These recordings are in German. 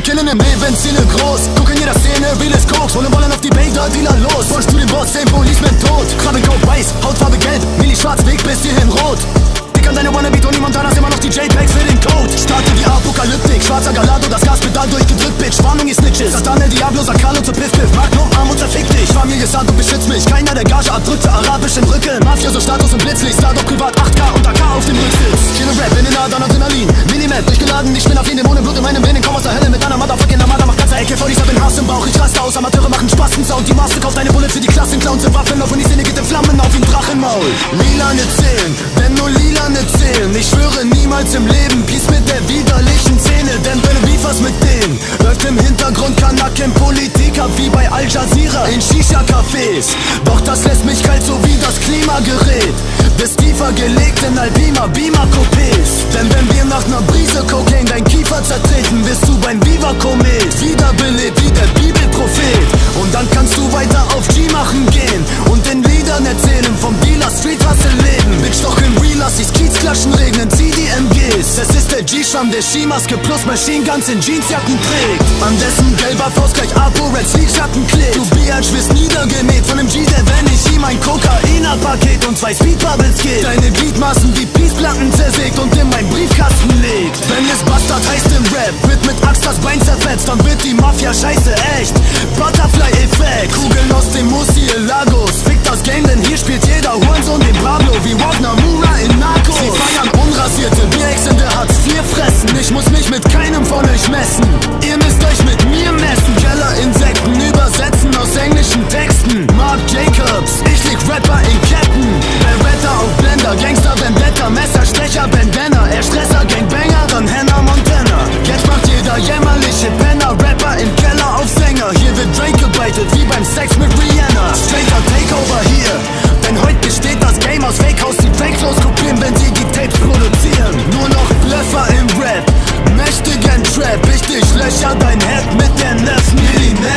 killen im Leben, Szene groß. Guck in jeder Szene, reales Koks. Wollen auf die Bader, Dealer los. Wolltest du den Boss, den Policeman tot. Krabbel, Coke, weiß, Hautfarbe gelb, Milli schwarz, Weg bis hierhin rot. Dick an deine Wannabe, Tony Montana, immer noch die JPEGs für den Code. Starte wie Apokalyptik, schwarzer Galado, das Gaspedal durchgedrückt, Bitch. Warnung, ihr Snitches. Satane, Diablo, Sakalo zu Piff, Piff. Magnum, Arm und zerfick dich. Familie Santo beschützt mich, keiner der Gage abdrückte arabisch im Rücken. Mafioso Status und Blitzlicht, Star doch privat 8K und AK auf dem Rücksitz. Killer Rap, in den Adern Adrenalin, Minimap, durchgeladen, ich bin auf ihn, ohne Blut in meinem Venen. Komm aus der Hölle mit einer Motherfucking Armada, macht ganze Ecke vor dieser bin Hass im Bauch. Ich raste aus, Amateure machen Spasten-Sound. Die Master kauft eine Bulle für die Klassenclowns, sind Waffen auf und die Szene geht in Flammen auf wie ein Drachenmaul. Lilane Zählen, denn nur Lilane zählen. Ich schwöre niemals im Leben Peace mit der widerlichen Szene, denn wenn du liefers mit denen, läuft im Hintergrund Kanaken Politik ab wie bei Al Jazeera in Shisha-Cafés. Doch das lässt mich kalt, so wie das Klimagerät. Bis tiefer gelegt in Alpima, Beamer-Coupés. Denn wenn wir nach ner Brise Cocaine dein Kiefer zertreten, wirst du beim Viva-Komet wiederbelebt wie der Bibelprophet. Und dann kannst du weiter auf G machen gehen und den Liedern erzählen vom Dealer Street Hustle Leben. Bitch, doch im Real lass ich's Kiezklatschen regnen, zieh die MGs. Es ist der G-Schwamm, der Skimaske plus Machine Guns in Jeansjacken trägt. An dessen gelber Faust gleich Apo Red Sleeve-Schatten klebt. Du Biatch wirst niedergemäht von dem G, der wenn ich ihm ein Kokainer-Paket und 2 Speedbubbles gibt. Deine Gliedmaßen wie Peace-Platten zersägt und in meinen Briefkasten legt. Wenn es Bastard heißt im Rap, wird mit Axt das Bein zerfetzt, dann wird die Mafia scheiße echt. Butterfly-Effekt, Kugeln aus dem Murciélagos. Fick das Game, denn hier spielt jeder Hurensohn den Pablo wie Wagner Mura in Narcos. Sie feiern unrasierte Bierex in der Hartz IV fressen. Ich muss mich mit keinem von euch messen. Ihr müsst euch mit mir messen. Kellerinsekten übersetzen aus englischen Texten. Mark Jacobs, ich leg Rapper in Ketten. Beretta auf Blender, Gangster Vendetta, Messerstecher Bandana. Er Stresser, Gangbanger, dann Hannah Montana. Jetzt macht jeder jämmerliche Penner, Rapper im Keller auf Sänger. Hier wird Drake gebaitet wie beim Sex mit Rihanna. Straighter Takeover hier, denn heute besteht das Game aus Fake-Haus. Die Fake-Flows kopieren, wenn sie die Tapes produzieren. Nur noch Blöffer im Rap, möchte gern Trap. Ich durchlöcher dein Head mit der 9 mm.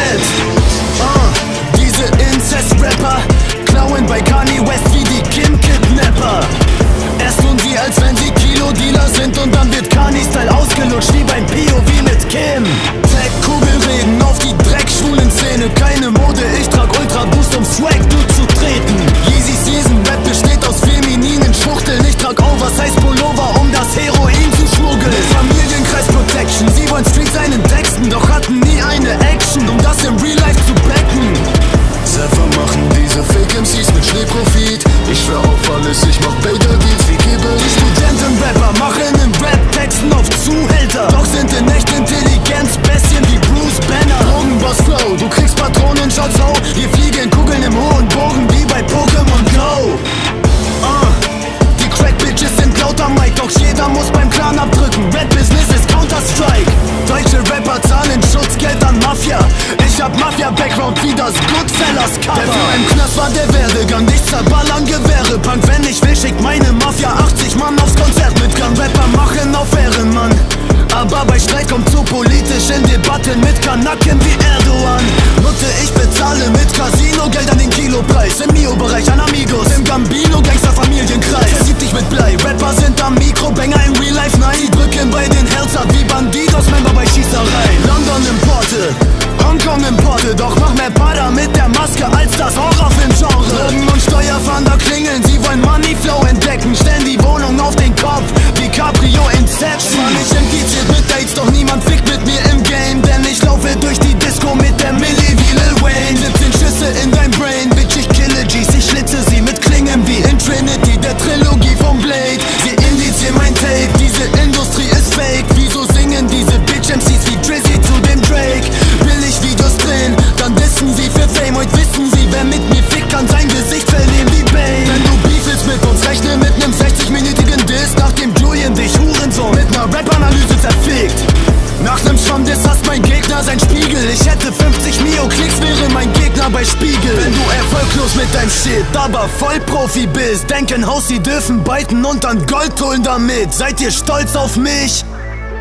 Diese Incest-Rapper klauen bei Kanye West wie die Kim-Kidnapper. Erst tun sie, als wenn sie Kilo-Dealer sind und dann wird Kanye-Style ausgelutscht wie beim POV mit Kim. Tech-Kugelreden auf die Dreck-Schwulen-Szene. Keine Mode, ich trag Ultra-Boost, um Swag durchzutreten. Yeezy Season Rap besteht aus femininen Schwuchteln. Ich trag Oversize Pullover, um das Heroin zu schmuggeln. Mit Familienkreis Protection, sie wollen Street sein in Texten, doch hatten nie eine Action, um das im Real Life zu backen. Selber machen diese Fake-MCs mit Schneeprofit. Ich schwör auf alles, ich mach Bader-Deals wie Kibbel. Die Studenten-Rapper machen in Rap-Texten auf Zuhälter, doch sind in echt Intelligenz-Bestien wie Bruce Banner. Drogenboss-Flow, du kriegst Patronenshots, ho. Wir fliegen Kugeln im hohen Bogen wie bei Pokémon Go. Die Crack-Bitches sind lauter Mike, doch jeder muss beim Clan abdrücken. Rap-Business ist Counter-Strike. Deutsche Rapper zahlen Schutzgeld an Mafia. Ich hab Mafia-Background wie das Goodfellas-Cover. Der für einen Knast war der Werdegang, nicht zerballern Gewehre. Punk, wenn ich will, schickt meine Mafia 80 Mann aufs Konzert mit Gun. Rapper machen auf Ehrenmann, aber bei Streit kommt zu politisch in Debatten mit Kanaken wie Erdogan. Nutte, ich bezahle mit Casino-Geld an den Kilopreis. Im Mio-Bereich an Amigos, im Gambino-Gangster-Familienkreis. Vergib dich mit Blei, Rapper sind am Mikro, Banger im Real Life, nein. Die drücken bei den Herz ab wie Bandidos-Member bei Schießereien. London-Importe, Hongkong-Importe, doch noch mehr Pada mit der Maske als das Horrorfilm-Genre. Drogen und Steuerfahnder klingeln, sie wollen Moneyflow entdecken. Stellen die Wohnung auf den Kopf wie Caprio Inception. War nicht impliziert mit Dates, doch niemand fickt mit mir im Game. Denn ich laufe durch die Disco mit der Milli wie Lil Wayne. 17 Schüsse in dein Brain, Bitch, ich kille G's. Ich schlitze sie mit Klingen wie in Trinity, der Trilogie vom Blade. Sie indizieren mein Tape, diese Industrie ist fake. Wieso singen diese Bitch-MCs wie Drizzy zu dem Drake? Will ich Videos drehen, dann dissen sie für Fame. Heute wissen sie, wer mit mir fickt, kann sein Gesicht verlieren wie Bane. Wenn du Beef willst mit uns, rechne mit nem 60-minütigen Diss, nachdem Julian dich Hurensohn mit ner Rap-Analyse zerfickt. Nach nem Schwamm-Diss hasst mein Gegner sein Spiegel. Ich hätte 50 Mio-Klicks, wäre mein Gegner bei Spiegel. Wenn du erfolglos mit deinem Shit, aber Vollprofi bist, denken Haus, sie dürfen biten und dann Gold holen damit. Seid ihr stolz auf mich?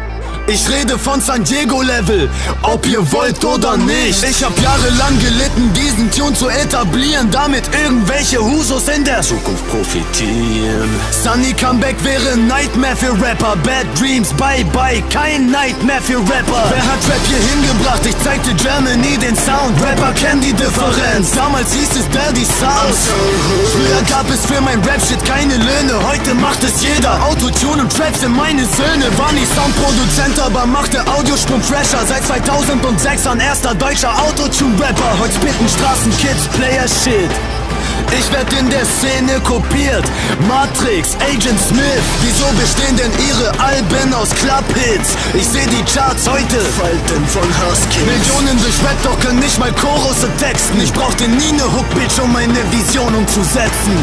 Ich rede von San Diego Level, ob ihr wollt oder nicht. Ich hab jahrelang gelitten, diesen Tune zu etablieren, damit irgendwelche Husos in der Zukunft profitieren. Sunny Comeback wäre ein Nightmare für Rapper. Bad Dreams, bye bye, kein Nightmare für Rapper. Wer hat Rap hier hingebracht? Ich zeigte Germany den Sound. Rapper kennen die Differenz, damals hieß es Daddy Sounds. Früher gab es für mein Rap-Shit keine Löhne, heute macht es jeder. Autotune und Trap sind meine Söhne. War nie Soundproduzent, aber machte Audiospur fresher. Seit 2006 ein erster deutscher Autotune-Rapper. Heute spitten Straßenkids Player-Shit. Ich werd in der Szene kopiert. Matrix, Agent Smith. Wieso bestehen denn ihre Alben aus Club-Hits? Ich seh die Charts heute Falten von Huskies. Millionen durch Rap, doch können nicht mal Chorusse texten. Ich brauchte nie ne Hook-Bitch, um meine Vision umzusetzen.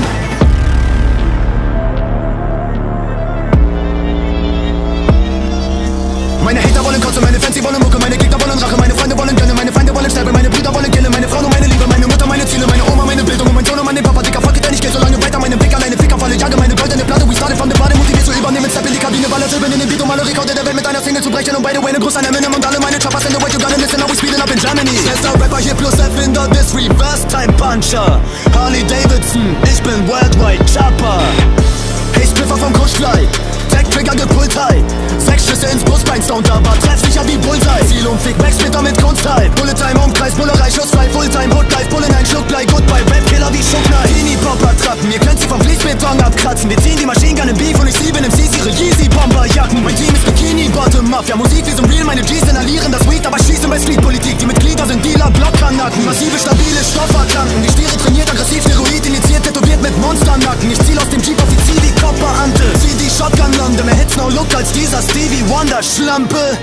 Meine Hater wollen Kotze, meine Fans, die wollen Mucke, meine Gegner wollen Rache, meine Freunde wollen Gönne, meine Feinde wollen Sterben, meine Brüder wollen killen, meine Frau nur meine Liebe, meine Mutter meine Ziele, meine Oma meine Bildung und mein Sohn und meine Papa, Dicker, fuck it, denn ich geh so lange weiter, meine Blick alleine Ficker, falle Jage, meine goldene Platte, we started from the bottom, motiviert zu übernehmen, step in die Kabine, baller Silben in den Beat, um alle Rekorde der Welt mit einer Single zu brechen und by the way, ne Gruß an Eminem und alle meine Choppers in the way, you gotta listen, now we speeding up in Germany. Bester Rapper hier plus Erfinder des Reverse-Time-Puncher, Harley Davidson, ich bin Worldwide Chopper. Hey, Spliffer vom Kuschfly, Tech-Trigger gepult high, 6 Schüsse ins Brustbein, Sound aber treffsicher wie Bullseye. Ziel und Fick, Backsplitter mit Kunstteil, Bullet-Time, Umkreis, Bullerei, Schussfrei, Fulltime, Hoodlife, Bullen, ein Schluckblei, Goodbye, Rap-Killer wie Schuckner, Teenie-Popper-Trappen, ihr könnt sie vom Fließbeton abkratzen, wir ziehen die Maschinen im Beef und ich liebe MCs ihre Yeezy-Bomberjacken. Mein Team ist Bikini-Bottom-Mafia, Musik wie so real, meine Gs inhalieren das Weed, aber schießen bei Street-Politik, die Mitglieder sind Dealer, Blockernacken, massive, stabile Stofferkranken, die Stiere trainiert, aggressiv, Steroid, initiiert, tätowiert mit Monsternacken, ich ziel aus dem Jeep auf die Zieh wie Kopperante, zieh die Shotgun-Lande, mehr Hits, no look als dieser Stevie Wonder-Schlampe.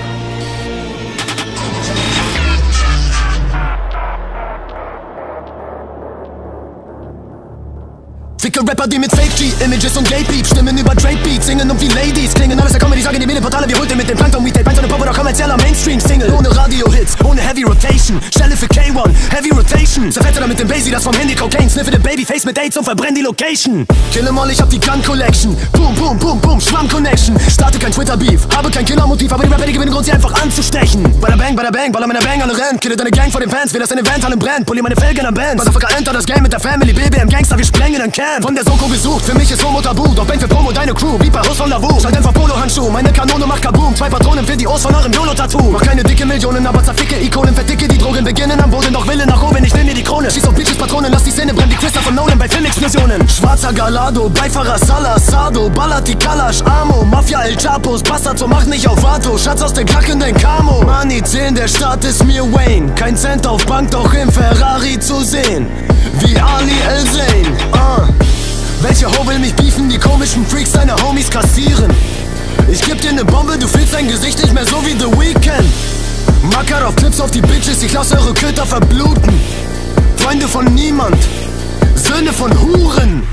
Ficke Rapper, die mit Fake-G-Images und Gay-Beep stimmen über Drake-Beats, singen um wie Ladies, klingen alles der Comedy, sagen die Medienportale, wir holt mit dem Plankton, we tape, eins ohne Pop oder kommerzieller Mainstream-Single, ohne Radio-Hits, ohne Heavy Rotation, Stelle für K1, Heavy Rotation, zerfette da mit dem Basie, das vom Handy Cocaine, sniffe den Babyface mit AIDS und verbrenn die Location. Kill 'em all, ich hab die Gun-Collection, boom, boom, boom, boom, Schwamm-Connection, starte kein Twitter-Beef, habe kein Killermotiv, aber die Rapper, die gewinnen Grund, sie einfach anzustechen. Bada bang, baller meiner Bang, alle rennt, kille deine Gang vor den Fans, will das in Event, alle brennt, polier meine Felgen am Band, Motherfucker, enter das Game mit der Family, BBM Gangster, wir sprengen ein Camp, von der Soko gesucht, für mich ist Homo tabu, doch Bang für Promo, deine Crew, wie bei Haus von Lavu, schalt einfach Polo-Handschuh, meine Kanone macht Kaboom, 2 Patronen für die O's von eurem YOLO-Tattoo, mach keine dicke Millionen, aber zerficke Ikonen, verdicke die Drogen, beginnen am Boden, doch Wille nach oben, ich nehm mir die Krone, schieß auf Bitches, Patronen, lass die Szene brennen, wie Christopher Nolan bei Filmexplosionen, schwarzer Galado, Beifahrer Salasado, ballert die Kalash, Amo, Mafia El Chapos, Bastard, so mach nicht auf Vato, Schatz aus der krachenden Camo, Money 10, der Staat ist mir Wayne, kein Cent auf Bank, doch im Ferrari zu sehen, wie Ali El Zayn, Welche Ho will mich beefen, die komischen Freaks deine Homies kassieren. Ich geb dir ne Bombe, du fühlst dein Gesicht nicht mehr so wie The Weeknd. Macker auf Clips auf die Bitches, ich lass eure Köter verbluten. Freunde von niemand, Söhne von Huren.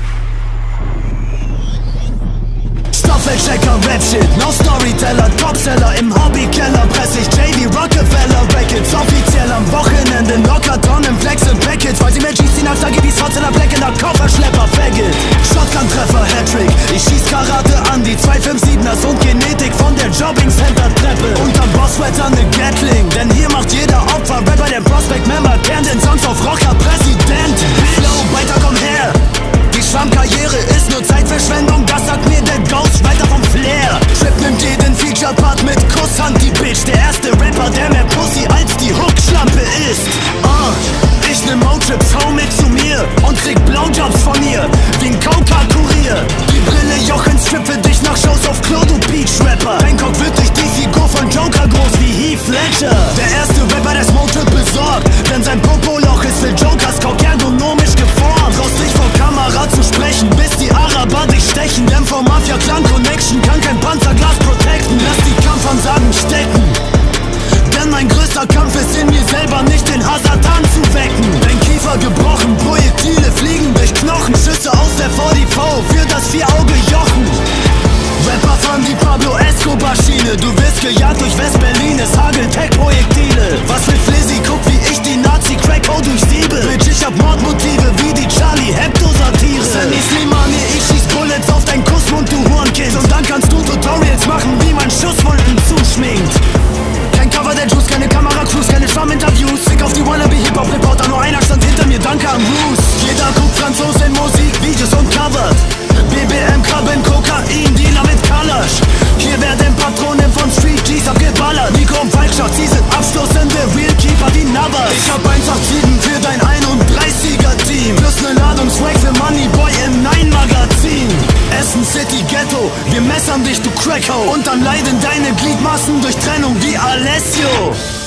Stoffelchecker, Rap-Shit, no Storyteller, Topseller, im Hobbykeller press ich JD Rockefeller Records, offiziell am Wochenende, Lockerton im Flex im Package, weil sie mir G's ziehen als AGBs, Fotzeller, Black in der Kofferschlepper, Faggot. Shotgun-Treffer, Hattrick, ich schieß Karate an die 257ers und Genetik von der Jobbing-Center-Treppe. Unterm Bosswetter ne Gatling, denn hier macht jeder Opfer, Rapper der Prospect-Member, kennt den Songs auf Rocker, Präsident, Flow, weiter komm her. Die Schwammkarriere ist nur Zeitverschwendung, das sagt mir der Ghostwriter vom Flair. Trip nimmt jeden Feature-Part mit Kusshand, die Bitch. Der erste Rapper, der mehr Pussy als die Hookschlampe ist. Ich nehm Motrips, Homie zu mir und krieg Blowjobs von ihr, wie ein Coca-Kurier. Die Brille Jochen Strip für dich nach Shows auf Klo, du Beach-Rapper. Bangkok wird durch die Figur von Joker groß wie Heath Ledger. Der erste Rapper, der Smoke-Trip besorgt, denn sein Popoloch ist für Jokers Cock ergonomisch geformt. Traust dich vor Kamera zu sprechen, bis die Araber dich stechen. Denn vor Mafia-Clan-Connection kann kein Panzerglas protecten. Lass die Kampfansagen stecken, denn mein größter Kampf ist in mir selber, nicht den Hazard anzuwecken. Dein Kiefer gebrochen, Projektile fliegen durch Knochen, Schüsse aus der 44 für das Vier-Auge-Jochen. Rapper fahren die Pablo Escobar-Schiene, du wirst gejagt durch West-Berlin, es hagelt Tech-Projektile. Was will Flizzy, guck wie ich die Nazi-Crack-O durchsiebe. Bitch, ich hab Mordmotive wie die Charlie-Hebdo-Satire. Sandy Slimani, ich schieß Bullets auf dein Kussmund, du Hurenkind. Und dann kannst du Tutorials machen, wie man Schusswunden zuschminkt. Gesellschaft, sie sind abstoßende Realkeeper wie Navas. Ich hab 187 für dein 31er-Team, plus ne Ladung Swag für Moneyboy im 9-Magazin. Essen City Ghetto, wir messern dich, du Crackho, und dann leiden deine Gliedmaßen durch Trennung wie Alessio.